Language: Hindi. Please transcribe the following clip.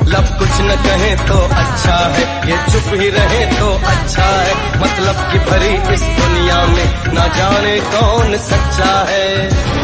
लब कुछ न कहे तो अच्छा है, ये चुप ही रहे तो अच्छा है। मतलब की भरी इस दुनिया में ना जाने कौन सच्चा है।